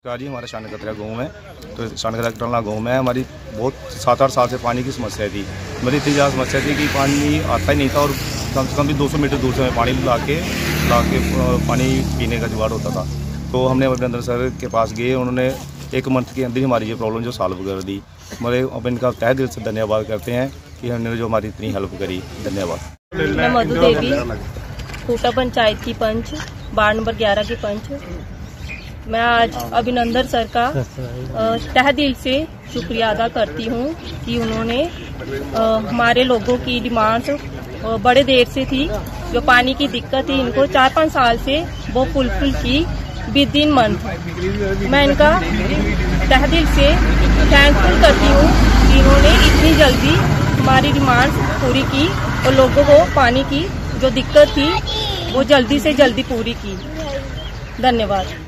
जी हमारा शानकतरा गाँव है, तो शानकतरा गाँव में हमारी बहुत 7-8 साल से पानी की समस्या थी। मेरी इतनी ज़्यादा समस्या थी कि पानी आता ही नहीं था और कम से कम भी 200 मीटर दूर से हमें पानी ला के पानी पीने का जुगाड़ होता था। तो हमने अभिनंदन सर के पास गए, उन्होंने 1 मंथ के अंदर ही हमारी ये प्रॉब्लम जो सॉल्व कर दी। हमारे अब इनका तहे दिल से धन्यवाद करते हैं कि हमने जो हमारी इतनी हेल्प करी। धन्यवाद। मैं मधु देवी, खूटा पंचायत की पंच, वार्ड नंबर 11 की पंच। मैं आज अभिनंदन सर का तहे दिल से शुक्रिया अदा करती हूँ कि उन्होंने हमारे लोगों की डिमांड्स बड़े देर से थी, जो पानी की दिक्कत थी, इनको 4-5 साल से वो फुलफिल की विदिन मंथ। मैं इनका तहे दिल से थैंकफुल करती हूँ कि इन्होंने इतनी जल्दी हमारी डिमांड पूरी की और लोगों को पानी की जो दिक्कत थी वो जल्दी से जल्दी पूरी की। धन्यवाद।